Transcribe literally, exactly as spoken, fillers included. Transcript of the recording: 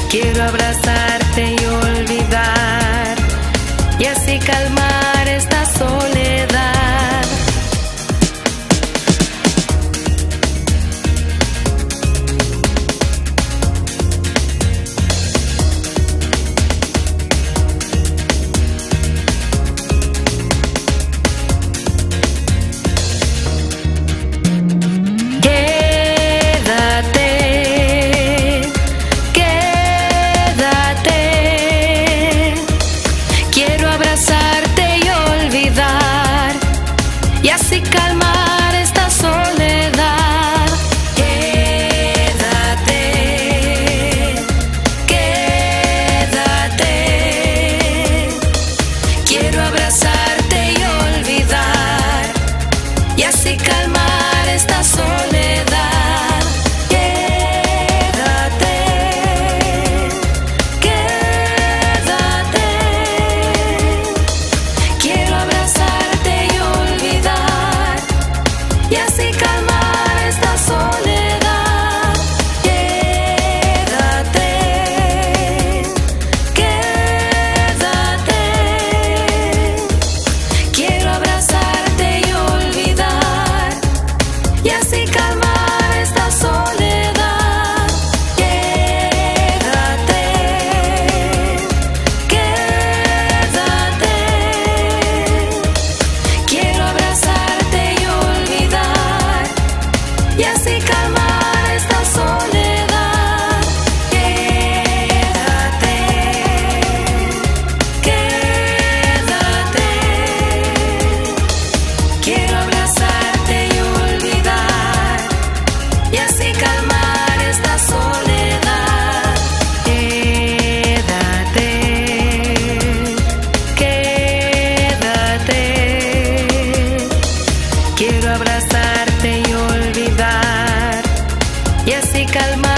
Quiero abrazarte y olvidar, y así calmar esta soledad. Y así calmar esta soledad. Quédate, quédate. Quiero abrazarte y olvidar, y así calmar esta soledad. Quédate, quédate. Quiero abrazarte y olvidar, y así calmar esta soledad. Quédate, quédate. Quiero abrazarte y olvidar, y así calmar esta soledad. Quédate, quédate. Quiero abrazarte y olvidar, y así calmar esta soledad. Quédate, quédate. Quiero abrazarte y olvidar, y así calmar esta soledad. Quédate, quédate. Quiero abrazarte y olvidar, y así calmar